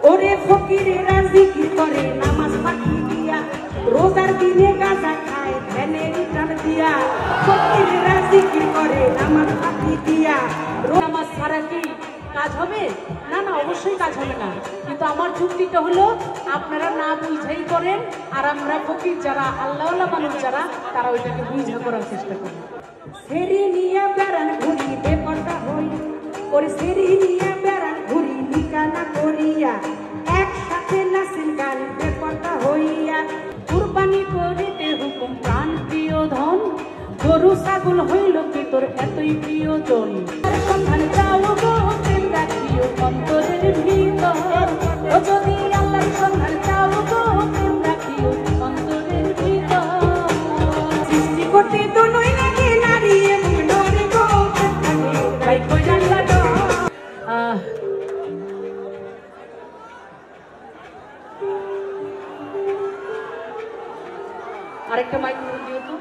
ওরে ফকিরেরা জিকির করে নামাজ পাখি দিয়া, রোজার দিনে গাঁজা খায় ধ্যানের টান দিয়া। ফকিরেরা জিকির করে নামাজ পাখি দিয়া। নামাজ ছাড়া কি কাজ হবে? না না, অবশ্যই কাজ হবে না। কিন্তু আমার যুক্তিটা হলো আপনারা না বুঝেই করেন, আর আমরা ফকির যারা আল্লাহওয়ালা মানুষ যারা তারা ওইটাকে বুঝে করার চেষ্টা করি। সেরি নিয়ে বেড়ান ঘুরি বেপরটা হই, ওরে সেরি নিয়ে বেড়ান ঘুরি নিকানা করিয়া, একসাথে নাচেন গান বেপরটা হইয়া। কুরবানি করিতে হুকুম প্রাণ প্রিয় ধন, গরু ছাগল হইল কি তোর এতই প্রিয়জন। সন্ধান চাও গো প্রেম রাখিও অন্তরের ভিতর, ও যদি আল্লাহর সন্ধান চাও গো প্রেম রাখিও অন্তরের ভিতর। সৃষ্টি করতে তো নই নাকি নারী এবং নরে গো তাই কই জানলা তো। আরেকটা মাইক দিও তো।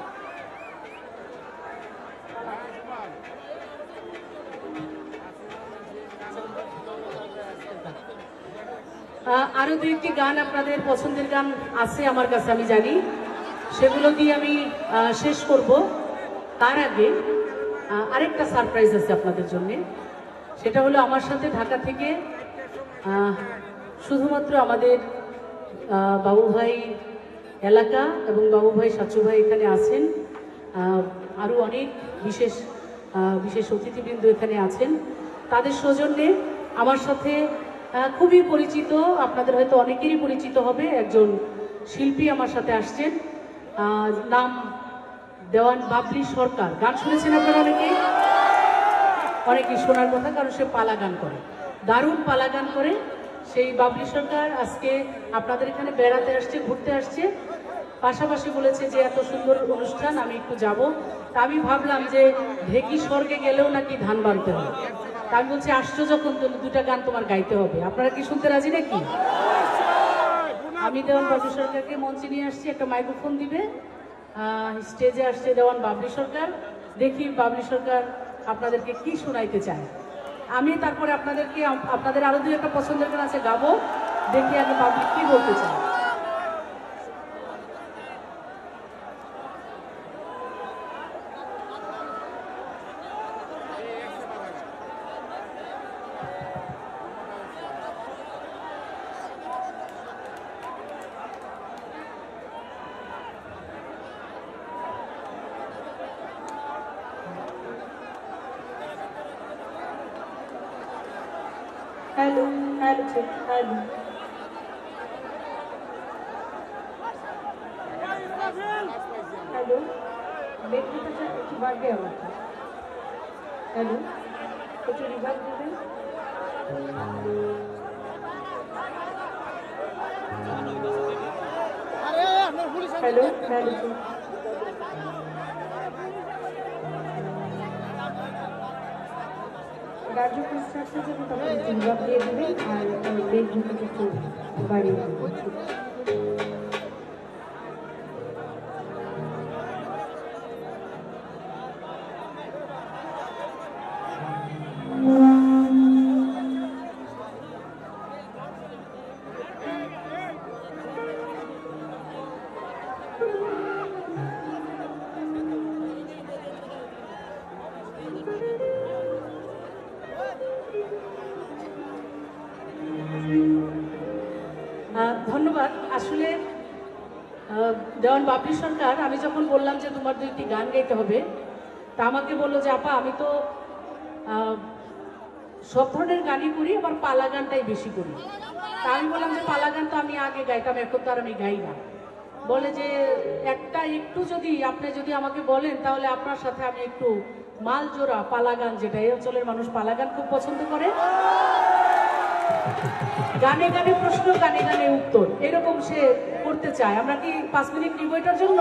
আরো দুই একটি গান আপনাদের পছন্দের গান আছে আমার কাছে, আমি জানি, সেগুলো দিয়ে আমি শেষ করব। তার আগে আরেকটা সারপ্রাইজ আছে আপনাদের জন্য। সেটা হলো আমার সাথে ঢাকা থেকে শুধুমাত্র আমাদের বাবু ভাই এলাকা এবং বাবু ভাই সাচু ভাই এখানে আছেন, আরও অনেক বিশেষ বিশেষ অতিথিবৃন্দ এখানে আছেন। তাদের সৌজন্যে আমার সাথে খুবই পরিচিত, আপনাদের হয়তো অনেকেরই পরিচিত হবে, একজন শিল্পী আমার সাথে আসছেন। নাম দেওয়ান বাবলি সরকার। গান শুনেছেন আপনারা অনেকেই, অনেকেই শোনার কথা, কারণ সে পালা গান করে, দারুণ পালা গান করে। সেই বাবলি সরকার আজকে আপনাদের এখানে বেড়াতে আসছে, ঘুরতে আসছে, পাশাপাশি বলেছে যে এত সুন্দর অনুষ্ঠান আমি একটু যাব। তা আমি ভাবলাম যে ঢেকি স্বর্গে গেলেও নাকি ধান বানতে হবে। তা আমি বলছি আসছো যখন দুটা গান তোমার গাইতে হবে, আপনারা কি শুনতে রাজি নাকি? আমি দেওয়ান বাবলি সরকারকে মঞ্চে নিয়ে আসছি, একটা মাইক্রোফোন দিবে, স্টেজে আসছে দেওয়ান বাবলি সরকার। দেখি বাবলি সরকার আপনাদেরকে কি শোনাইতে চায়। আমি তারপরে আপনাদের আরো দুই একটা পছন্দের গান আছে গাবো, দেখি আগে বাবলি কি বলতে চায়। হ্যালো হ্যালো হ্যালো হ্যালো, বেটরিটা একটু বাড়বে আমার। হ্যালো, একটু রিভার্ব দেবেন। হ্যালো হ্যালো, গান যখন স্টার্ট হয়ে যাবে তখন একটু রিভার্ব দিয়ে দেবেন, আর বেটরিটা একটু বাড়িয়ে দেবেন। ধন্যবাদ। আসলে দেওয়ান বাবলি সরকার, আমি যখন বললাম যে তোমার দুইটি গান গাইতে হবে, তা আমাকে বললো যে আপা আমি তো সব ধরনের গানই করি, আবার পালা গানটাই বেশি করি। তা আমি বললাম যে পালা গান তো আমি আগে গাইতাম, এখন তো আর আমি গাই না। বলে যে একটা একটু আপনি যদি আমাকে বলেন তাহলে আপনার সাথে আমি একটু মাল জোড়া পালা গান, যেটা এই অঞ্চলের মানুষ পালা গান খুব পছন্দ করে, গানে গানে প্রশ্ন গানে গানে উত্তর, এরকম সে করতে চায়। আমরা কি 5 মিনিট নিব এটার জন্য?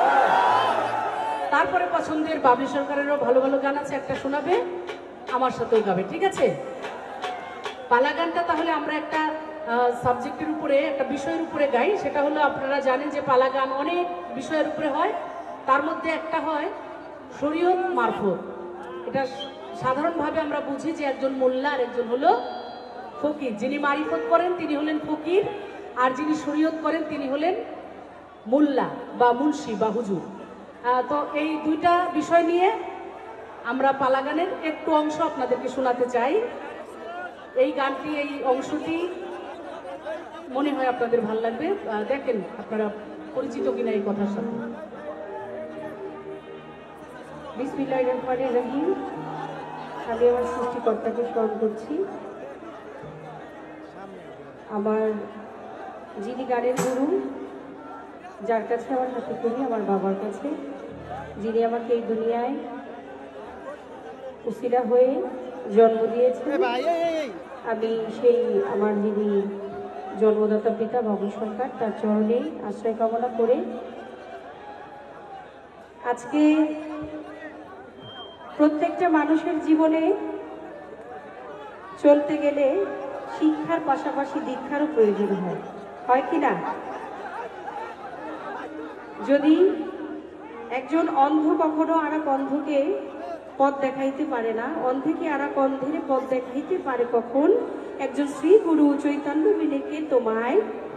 তারপরে পছন্দের বাবলি সরকারেরও ভালো ভালো গান আছে, একটা শোনাবে, আমার সাথেও গাবে, ঠিক আছে? পালা গানটা তাহলে আমরা একটা সাবজেক্টের উপরে, একটা বিষয়ের উপরে গাই। সেটা হলো, আপনারা জানেন যে পালা গান অনেক বিষয়ের উপরে হয়, তার মধ্যে একটা হয় শরীয়ত মারফত। এটা সাধারণভাবে আমরা বুঝি যে একজন মোল্লা আর একজন হলো ফকির। যিনি মারিফত করেন তিনি হলেন ফকির, আর যিনি শরীয়ত করেন তিনি হলেন মোল্লা বা মুন্সি বা হুজুর। তো এই দুইটা বিষয় নিয়ে আমরা পালা গানের একটু অংশ আপনাদেরকে শোনাতে চাই। এই গানটি, এই অংশটি মনে হয় আপনাদের ভালো লাগবে। দেখেন আপনারা পরিচিত কিনা এই কথার সাথে। বিসমিল্লাহির রহমানির রহিম। আমি আমার সৃষ্টিকর্তাকে স্মরণ করছি, আমার যিনি গানের গুরু, যার কাছে আমার হাতে করি, আমার বাবার কাছে, যিনি আমাকে এই দুনিয়ায় উসিলা হয়ে জন্ম দিয়েছেন। আমি সেই আমার যিনি জন্মদাতা পিতা বাবুল সরকার, তার চরণে আশ্রয় কামনা করে আজকে প্রত্যেকটা মানুষের জীবনে চলতে গেলে শিক্ষার পাশাপাশি দীক্ষারও প্রয়োজন হয় কি না? যদি একজন অন্ধ কখনো আর এক অন্ধকে পথ দেখাইতে পারে না, অন্ধেকে আর এক অন্ধের পথ দেখাইতে পারে কখন? একজন শ্রী গুরু চৈতন্য বিনেকে তোমায়,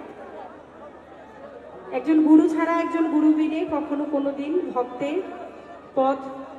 একজন গুরু ছাড়া একজন গুরু বিনে কখনো কোনোদিন ভক্তের পথ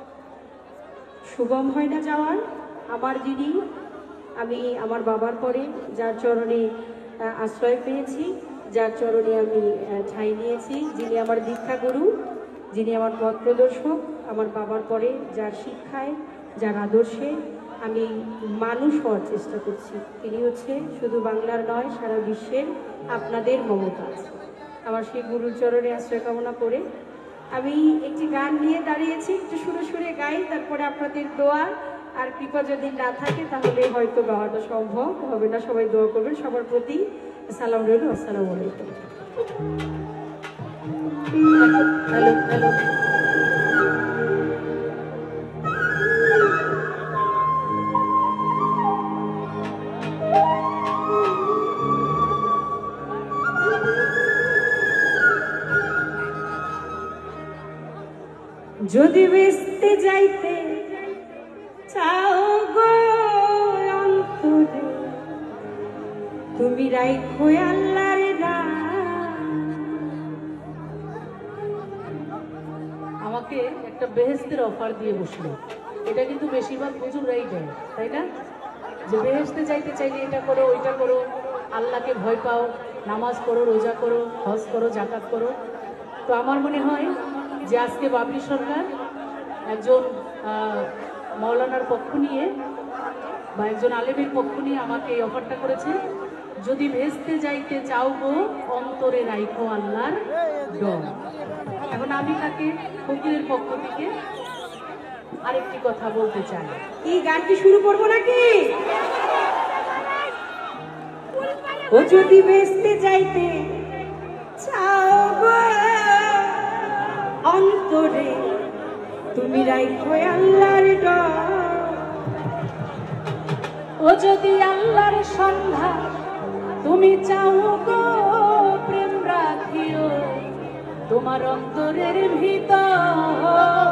সুগম হয় না যাওয়ার। আমার যিনি, আমি আমার বাবার পরে যার চরণে আশ্রয় পেয়েছি, যার চরণে আমি ঠাঁই নিয়েছি, যিনি আমার দীক্ষা গুরু, যিনি আমার পথ প্রদর্শক, আমার বাবার পরে যার শিক্ষায়, যার আদর্শে আমি মানুষ হওয়ার চেষ্টা করছি, তিনি হচ্ছে শুধু বাংলার নয় সারা বিশ্বের আপনাদের মমতাজ। আমার সেই গুরুর চরণে আশ্রয় কামনা করে আমি একটি গান নিয়ে দাঁড়িয়েছি, একটু সুরে সুরে গাই, তারপরে আপনাদের দোয়া আর কৃপা যদি না থাকে তাহলে হয়তো গাওয়াটা সম্ভব হবে না। সবাই দোয়া করবেন, সবার প্রতি সালাম রইল। আসসালামু আলাইকুম। Hello hello. যদি বেসতে যাইতে চাও গো অন্তরে, তুমি রাইখো আল্লাহর নাম। আমাকে একটা বেহেশতের অফার দিয়ে বসলো, এটা কিন্তু বেশিরভাগ হুজুররাই দেয়, তাই না? যে বেহেশতে যাইতে চাইলে এটা করো, ওইটা করো, আল্লাহকে ভয় পাও, নামাজ পড়ো, রোজা করো, হজ করো, জাকাত করো। তো আমার মনে হয় যে আজকে বাবলি সরকার একজন মৌলানার পক্ষ নিয়ে বা একজন আলেমের পক্ষ নিয়ে আমাকে এই অফারটা করেছে, যদি ভেস্তে যাইতে চাও গো অন্তরে রাইখো আল্লাহর ডর। এখন আমি তাকে ফকিরের পক্ষ থেকে আরেকটি কথা বলতে চাই। এই গানটি শুরু করবো নাকি? ও যদি ভেস্তে যাইতে চাও গো অন্তরে, তুমি রাইখো আল্লাহর ডর। ও যদি আল্লাহর সন্ধান তুমি চাও গো, প্রেম রাখিও তোমার অন্তরের ভিতর।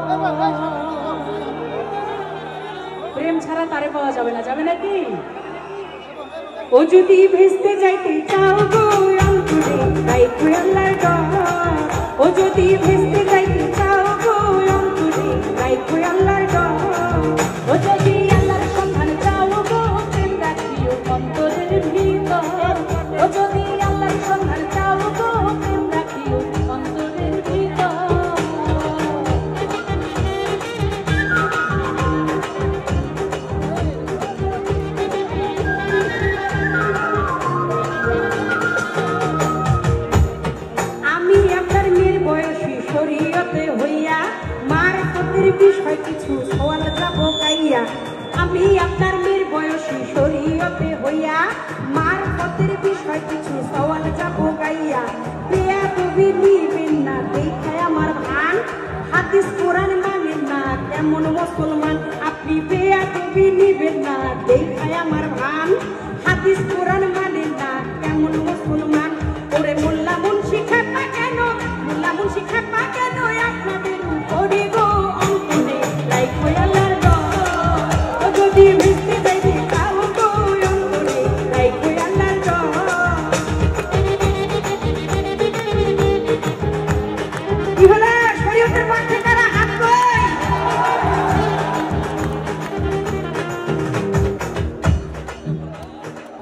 প্রেম ছাড়া তারে পাওয়া যাবে না, যাবে নাকি? ও যদি ভেস্তে যাইতে চাও গো অন্তরে, রাইখো আল্লাহর ডর। ও যদি ভেস্তে যাইতে চাও গো অন্তরে, রাইখো আল্লাহর ডর। ও যদি আল্লাহর সন্ধান চাও গো, প্রেম রাখিও অন্তরের ভিতর। ও যদি আল্লাহর সন্ধান চাও গো, প্রেম রাখিও অন্তরের ভিতর। আমি আপনার মেয়ের বয়সী, শরীয়তে হইয়া মার হাতের বিষয় কিছু সওয়াল যাব গাইয়া। আমি আপনার মেয়ের বয়সী, শরীয়তে হইয়া মার হাতের বিষয় কিছু সওয়াল যাব গাইয়া। বেয়াদবি নিবেন না দেখায় আমার ভান, হাদিস কোরআন মানেন না কেমন মুসলমান। আপনি বেয়াদবি নিবেন না দেখায় আমার ভান, হাদিস কোরআন মানেন না কেমন মুসলমান। ওরে মোল্লা মুন্সি খেপা কেন, মোল্লা মুন্সি খেপা কেন আপনাদের উপরে গো অন্তরে রাইখো আল্লাহর ডর। ও যদি ভেস্তে যাইতে চাও গো অন্তরে, রাইখো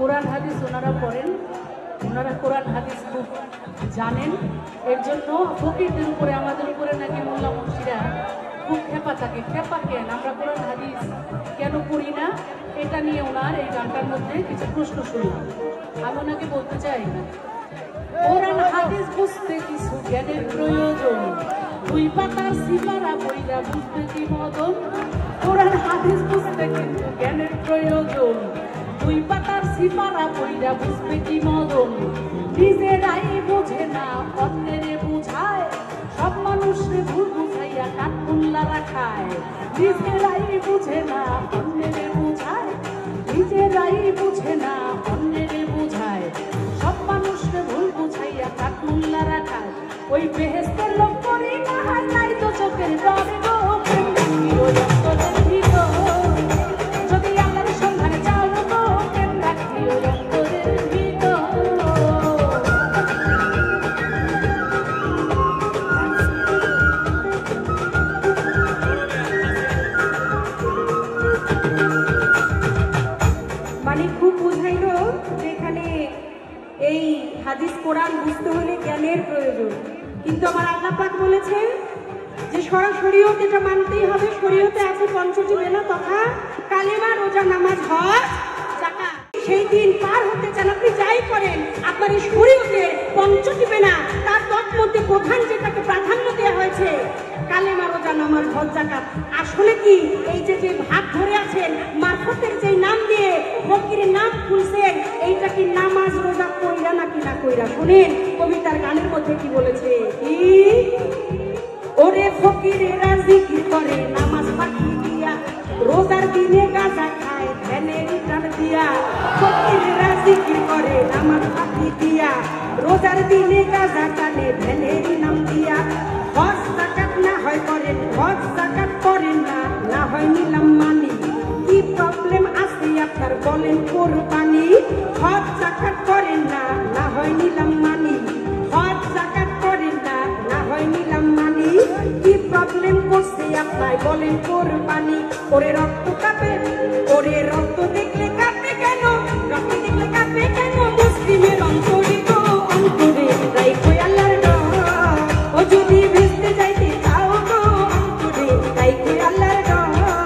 কোরআন হাদিস ওনারা পড়েন, ওনারা কোরআন হাদিস খুব জানেন। এর জন্য ফকিরদের উপরে, আমাদের উপরে নাকি মোল্লা মুন্সিরা খুব খেপা থাকে। খেপা কেন? আমরা কোরআন হাদিস কেন পড়ি না, এটা নিয়ে ওনার এই গানটার মধ্যে কিছু প্রশ্ন শুনলাম। আমি ওনাকে বলতে চাই, কোরআন হাদিস বুঝতে কিছু জ্ঞানের প্রয়োজন, দুই পাতার সিপারা বইরা বুঝতে কি মদন। কোরআন হাদিস বুঝতে কিন্তু জ্ঞানের প্রয়োজন, দুই পাতার সিপারা বইরা বুঝতে কি মদন। নিজেরাই বোঝে না অন্যেরে বুঝায়, সব মানুষরে ভুল বুঝাইয়া কাঠমুল্লারা খায়। নিজেরাই বুঝে না অন্যেরে বুঝায়, নিজেরাই বুঝে না অন্যেরে বুঝায়, সব মানুষরে ভুল বুঝাইয়া কাঠমুল্লারা খায়। ওই বেহেস্তের লোক করি না হয় নাই তো চোখের ডরে গো, প্রেম রাখি ওই অন্তরের ভিতর। যদি আল্লাহর সন্ধানে যাও গো, প্রেম রাখি ওই অন্তরের ভিতর। মানে খুব বুঝাইলো যেখানে এই হাদিস কোরআন বুঝতে হলে জ্ঞানের প্রয়োজন, কিন্তু আমার আল্লাহ পাক বলেছেন যে শরীয়ত এটা মানতেই হবে। শরীয়তে আছে পঞ্চটি বেলা তথা কালেমা, রোজা, নামাজ, হজ, যাকাত। সেই দিন পার হতে চান আপনি যাই করেন, আপনার এই শরীয়তে পঞ্চটি বেলা তার তৎমধ্যে প্রধান যেটাকে প্রাধান্য দেওয়া হয়েছে কালেমা, রোজা, নামাজ, হজ, যাকাত। আসলে কি এই যে যে ভাগ ধরে আছেন মারফতের যে নাম দিয়ে ফকিরের নাম খুলছেন, এইটা কি নামাজ রোজা কইরা নাকি না কইরা? শুনেন কবিতার গানের মধ্যে কি বলেছে, কি ওরে ফকিরেরা জিকির করে নামাজ পাখি দিয়া, রোজার দিনে গাঁজা খায় ধ্যানের টান দিয়া। ফকিরেরা জিকির করে নামাজ পাখি দিয়া, রোজার দিনে গাঁজা টানে ধ্যানের নাম দিয়া। হজ যাকাত না হয় করেন, হজ যাকাত করেন না, না হয় নিলাম মানি। কি প্রবলেম আছে আপনার বলেন কোরবানি? হজ যাকাত করেন না, না হয় নিলাম মানি। হজ যাকাত করেন না, না হয় নিলাম মানি। কি প্রবলেম করছে আপনার বলেন কোরবানি? ওরে রক্ত কাঁপে, ওরে রক্ত দেখলে কাঁপে কেন? রক্ত দেখলে কাঁপে কেন? মুসলিমের অন্তরে গো অন্তরে তাই কই আল্লাহর ডর। ও যদি ভেস্তে যাইতে চাও গো অন্তরে তাই কই আল্লাহর ডর।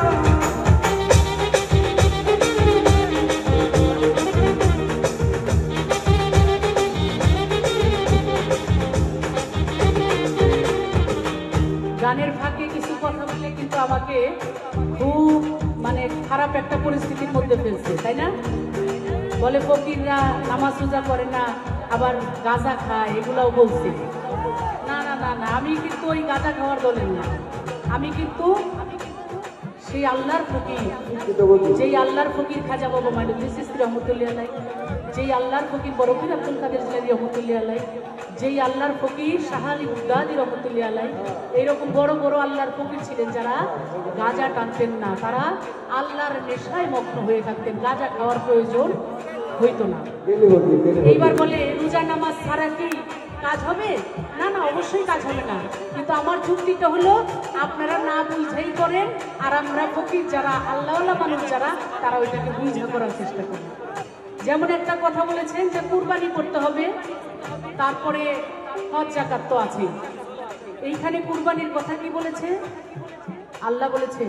গানের ফাঁকে কিছু কথা বলে কিন্তু আমাকে খুব মানে খারাপ একটা পরিস্থিতির মধ্যে ফেলছে, তাই না? বলে ফকিররা নামাজ রোজা করে না, আবার গাঁজা খায়, এগুলাও বলছে। না না না না, আমি কিন্তু ওই গাঁজা খাওয়ার দলের না। আমি কিন্তু সেই আল্লাহর ফকির, যেই আল্লাহর ফকির খাজা বাবা মাইনুদ্দিন চিশতি রহমতুল্লাহ আলাইহ, যেই আল্লাহর ফকির বড় পীর আব্দুল কাদের জিলানী রহমতুল্লাহ আলাইহ, যেই আল্লাহর ফকির শাহ আলী বুগদাদি রহমতুল্লাহ আলাইহ, এইরকম বড় বড় আল্লাহর ফকির ছিলেন যারা গাঁজা টানতেন না, তারা আল্লাহর নেশায় মগ্ন হয়ে থাকতেন, গাঁজা খাওয়ার প্রয়োজন হইতো না। এইবার বলে রোজা নামাজ ছাড়া কি কাজ হবে? না না, অবশ্যই কাজ হবে না, কিন্তু আমার যুক্তিটা হলো আপনারা না বুঝাই করেন, আর আমরা ফকির যারা আল্লাহওয়ালা মানুষ যারা, তারা ওইটাকে বুঝা করার চেষ্টা করেন। যেমন একটা কথা বলেছেন যে কুরবানি করতে হবে, তারপরে হজ যাকাত তো আছে। এইখানে কুরবানির কথা কি বলেছে? আল্লাহ বলেছে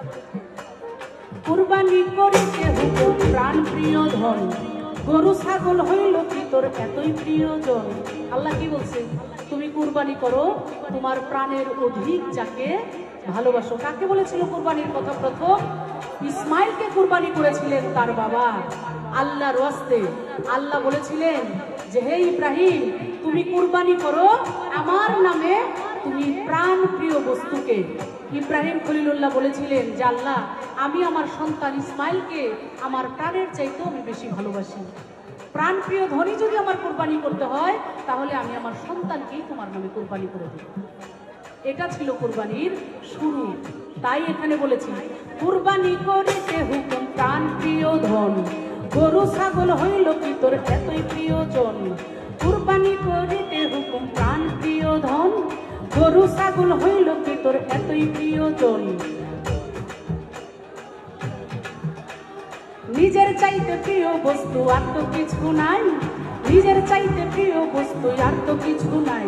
কুরবানি করিতে হুকুম প্রাণ প্রিয় ধন, গরু ছাগল হইল কি তোর এতই প্রিয়জন। আল্লাহ কি বলছে? তুমি কুরবানি করো তোমার প্রাণের অধিক যাকে ভালোবাসো। কাকে বলেছিল কুরবানির কথা? প্রথম ইসমাইলকে কুরবানি করেছিলেন তার বাবা আল্লাহর ওয়াস্তে। আল্লাহ বলেছিলেন যে হে ইব্রাহিম, তুমি কুরবানি করো আমার নামে, তুমি প্রাণ প্রিয় বস্তুকে। ইব্রাহিম খলিলুল্লাহ বলেছিলেন যে আল্লাহ, আমি আমার সন্তান ইসমাইলকে আমার প্রাণের চাইতেও আমি বেশি ভালোবাসি। প্রাণ প্রিয় ধনী যদি আমার কুরবানি করতে হয়, তাহলে আমি আমার সন্তানকেই তোমার নামে কুরবানি করে দেব। এটা ছিল কুরবানির শুরু। তাই এখানে বলেছি কুরবানি করিতে হুকুম প্রাণ প্রিয় ধন, গরু ছাগল হইল কি তোর এতই প্রিয়জন। কুরবানি করিতে হুকুম প্রাণ প্রিয় ধন, গরু ছাগল হইল কি তোর এতই প্রিয়জন। নিজের চাইতে প্রিয় বস্তু আর তো কিছু নাই, নিজের চাইতে প্রিয় বস্তু আর তো কিছু নাই।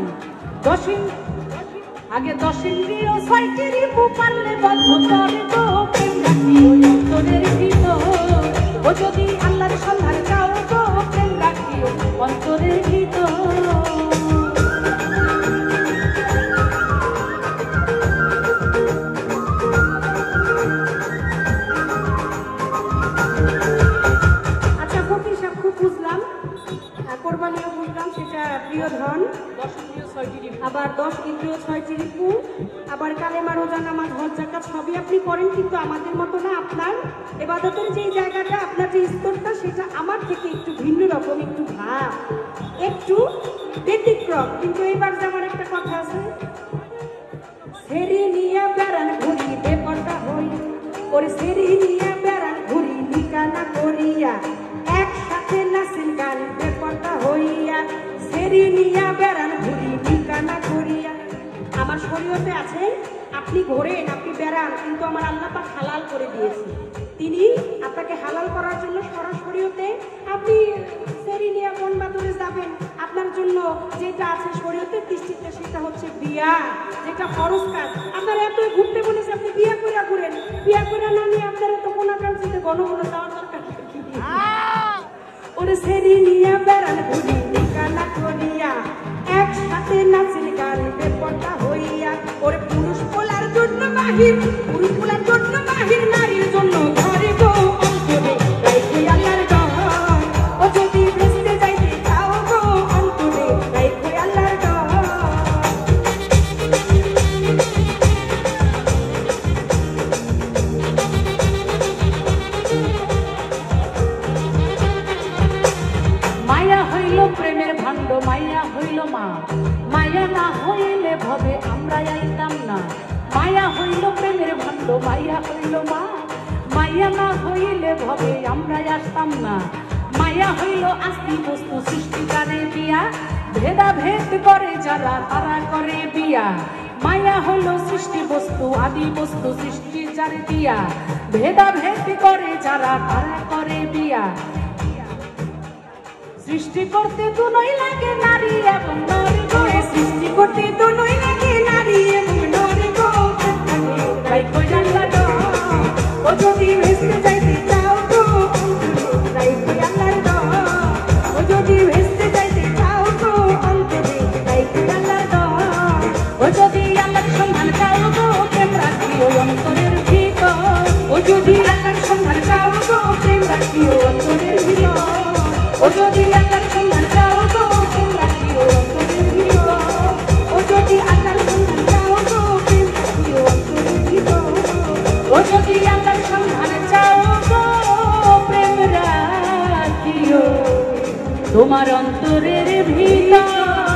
আগে 10 ইন্দ্রিয় 6টি রিপু পারলে বন্ধ করে তো প্রেম রাখি ওই অন্তরের ভিতর। ও যদি আল্লাহর সন্ধান চাও তো প্রেম রাখি ওই অন্তরের ভিতর। কোরবানিও বুঝলাম, সেটা প্রিয় ধন। আবার 10 ইন্দ্রিয় 6টি রিপু, আবার কালেমা, রোজা, নামাজ, হজ, যাকাত সবই আপনি করেন, কিন্তু আমাদের মতো না। আপনার ইবাদতের যে জায়গাটা, আপনার যে স্তরটা, সেটা আমার থেকে একটু ভিন্ন রকম, একটু ভাব, একটু ব্যতিক্রম। কিন্তু এইবার যে আমার একটা কথা আছে, সেরি নিয়ে বেড়ান ঘুরি বেপরটা হই, ওরে সেরি নিয়ে বেড়ান ঘুরি নিকানা করিয়া, একসাথে নাচেন গান বেপরটা হইয়া, সেরি নিয়ে বেড়ান ঘুরি নিকানা করিয়া। আমার শরীয়তে আছে আপনি ঘোরেন, আপনি বেড়ান, কিন্তু আমার আল্লাহ পাক হালাল করে দিয়েছে। তিনি আপনাকে হালাল করার জন্য সরাসরিতে আপনি সেরি নিয়ে কোন বাদরে যাবেন, আপনার জন্য যেটা আছে শরীয়তের দৃষ্টিতে, সেটা হচ্ছে বিয়া, যেটা ফরজ কাজ। আপনারা এত ঘুরতে বলেছে, আপনি বিয়া করে ঘুরেন, বিয়া করে না নিয়ে আপনারা তো কোন কাজে ঘন ঘন যাওয়ার দরকার। ওরে সেরি নিয়ে বেড়ান ঘুরি নিকানা করিয়া, একসাথে নাচেন গান বেপরটা হইয়া, ওরে পুরুষ পোলার জন্য বাহির, পুরুষ পোলার জন্য বাহির, নারীর জন্য ঘরে গো অন্তরে রাইখে আল্লাহর ঘর। ও যদি বেঁচতে যাইতে চাও গো অন্তরে রাইখে আল্লাহর ঘর। মায়া হইল প্রেমের ভাণ্ড, মায়া হইল মা, মায়া না হইলে ভবে আমরা আইতাম না। মায়া হইল প্রেমের ভাণ্ড, মায়া হইল মা, মায়া না হইলে ভবে আমরা আসতাম না। মায়া হইল আস্তি বস্তু সৃষ্টিকারে বিয়া, ভেদাভেদ করে যারা তারা করে বিয়া। মায়া হইল সৃষ্টি বস্তু আদি বস্তু সৃষ্টি যারে দিয়া, ভেদাভেদ করে যারা তারা করে বিয়া। সৃষ্টি করতে দুনোই লাগে নারী এবং নর গো, সৃষ্টি করতে দুনোই লাগে নারী এবং নর গো। রাইখো আল্লাহর ঘর, ও যদি ভেস্তে যাইতে চাও গো অন্তরে রাইখো আল্লাহর ঘর। ও যদি ভেস্তে যাইতে চাও গো অন্তরে রাইখো আল্লাহর ঘর। ও যদি আল্লাহর সন্ধান চাও গো প্রেম রাখি ওই অন্তরের ভিতর। ও যদি আল্লাহর সন্ধান চাও গো প্রেম রাখি ওই অন্তরের ভিতর। ও যদি আল্লাহর সন্ধান চাও গো প্রেম রাখি ওই অন্তরের ভিতর। ও যদি আল্লাহর সন্ধান চাও গো প্রেম রাখি ওই অন্তরের ভিতর। ও যদি আল্লাহর সন্ধান চাও গো প্রেম রাখিও তোমার অন্তরের ভিতর।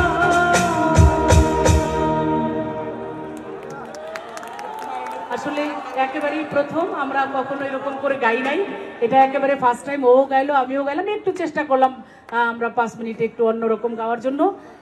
আসলে একেবারেই প্রথম, আমরা কখনো এরকম করে গাই নাই, এটা একেবারে ফার্স্ট টাইম। ও গাইলো, আমিও গাইলাম, একটু চেষ্টা করলাম আমরা 5 মিনিটে একটু অন্যরকম গাওয়ার জন্য।